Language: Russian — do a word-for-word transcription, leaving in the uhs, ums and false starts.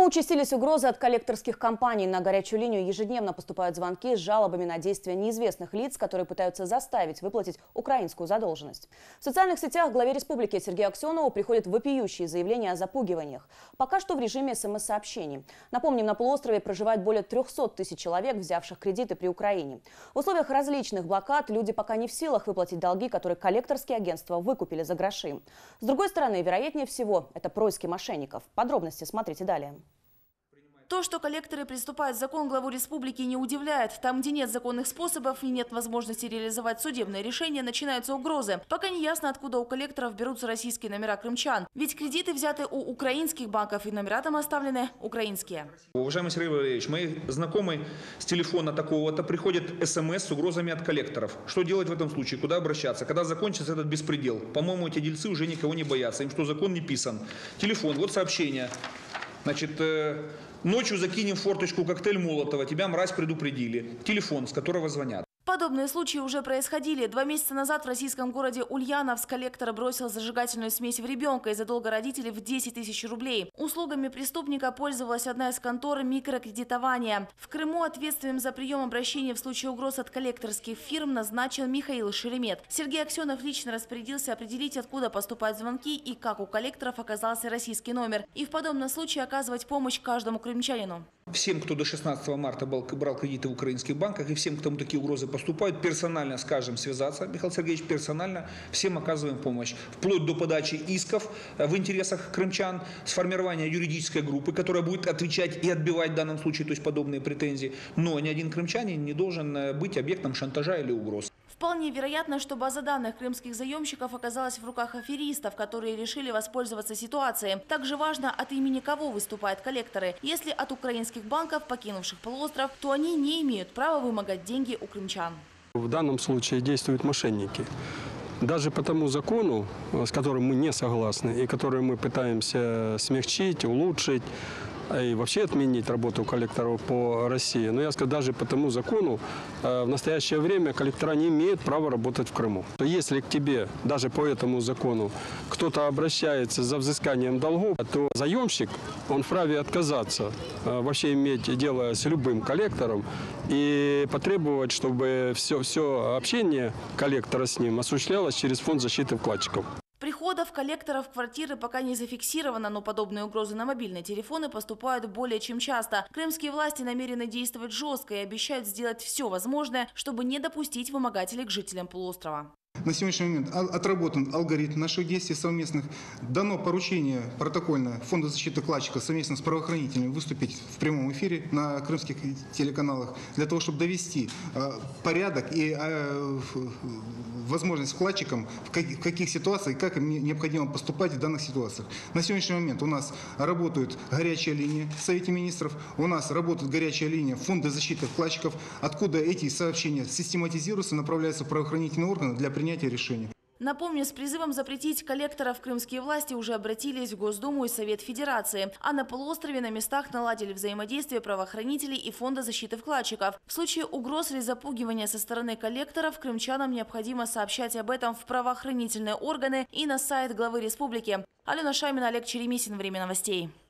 Крыму участились угрозы от коллекторских компаний. На горячую линию ежедневно поступают звонки с жалобами на действия неизвестных лиц, которые пытаются заставить выплатить украинскую задолженность. В социальных сетях главе республики Сергею Аксенову приходят вопиющие заявления о запугиваниях. Пока что в режиме смс-сообщений. Напомним, на полуострове проживает более трёхсот тысяч человек, взявших кредиты при Украине. В условиях различных блокад люди пока не в силах выплатить долги, которые коллекторские агентства выкупили за гроши. С другой стороны, вероятнее всего, это происки мошенников. Подробности смотрите далее. То, что коллекторы приступают закон, главу республики не удивляет. Там, где нет законных способов и нет возможности реализовать судебное решение, начинаются угрозы. Пока не ясно, откуда у коллекторов берутся российские номера крымчан. Ведь кредиты взяты у украинских банков, и номера там оставлены украинские. Уважаемый Сергей Валерьевич, мои знакомые с телефона такого-то приходят смс с угрозами от коллекторов. Что делать в этом случае? Куда обращаться? Когда закончится этот беспредел? По-моему, эти дельцы уже никого не боятся. Им что, закон не писан? Телефон, вот сообщение. Значит, э, ночью закинем в форточку коктейль Молотова, тебя, мразь, предупредили. Телефон, с которого звонят. Подобные случаи уже происходили. Два месяца назад в российском городе Ульяновск коллектор бросил зажигательную смесь в ребенка из-за долга родителей в десять тысяч рублей. Услугами преступника пользовалась одна из контор микрокредитования. В Крыму ответственным за прием обращений в случае угроз от коллекторских фирм назначен Михаил Шеремет. Сергей Аксенов лично распорядился определить, откуда поступают звонки и как у коллекторов оказался российский номер. И в подобном случае оказывать помощь каждому крымчанину. Всем, кто до шестнадцатого марта брал кредиты в украинских банках, и всем, кому такие угрозы поступают, персонально с каждым связаться, Михаил Сергеевич, персонально всем оказываем помощь. Вплоть до подачи исков в интересах крымчан, сформирования юридической группы, которая будет отвечать и отбивать в данном случае, то есть подобные претензии. Но ни один крымчанин не должен быть объектом шантажа или угроз. Вполне вероятно, что база данных крымских заемщиков оказалась в руках аферистов, которые решили воспользоваться ситуацией. Также важно, от имени кого выступают коллекторы. Если от украинских банков, покинувших полуостров, то они не имеют права вымогать деньги у крымчан. В данном случае действуют мошенники. Даже по тому закону, с которым мы не согласны и который мы пытаемся смягчить, улучшить, и вообще отменить работу коллекторов по России. Но я скажу, даже по тому закону в настоящее время коллектора не имеют права работать в Крыму. Если к тебе, даже по этому закону, кто-то обращается за взысканием долгов, то заемщик, он вправе отказаться, вообще иметь дело с любым коллектором и потребовать, чтобы все, все общение коллектора с ним осуществлялось через фонд защиты вкладчиков. Приходов коллекторов в квартиры пока не зафиксировано, но подобные угрозы на мобильные телефоны поступают более чем часто. Крымские власти намерены действовать жестко и обещают сделать все возможное, чтобы не допустить вымогателей к жителям полуострова. На сегодняшний момент отработан алгоритм наших действий совместных. Дано поручение протокольное Фонду защиты вкладчиков совместно с правоохранителями выступить в прямом эфире на крымских телеканалах для того, чтобы довести порядок и возможность вкладчикам в каких, в каких ситуациях, как им необходимо поступать в данных ситуациях. На сегодняшний момент у нас работает горячая линия в Совете министров, у нас работает горячая линия Фонда защиты вкладчиков, откуда эти сообщения систематизируются, направляются в правоохранительные органы для принятия решения. Напомню, с призывом запретить коллекторов крымские власти уже обратились в Госдуму и Совет Федерации. А на полуострове на местах наладили взаимодействие правоохранителей и Фонда защиты вкладчиков. В случае угроз или запугивания со стороны коллекторов крымчанам необходимо сообщать об этом в правоохранительные органы и на сайт главы республики. Алена Шамина, Олег Черемисин. Время новостей.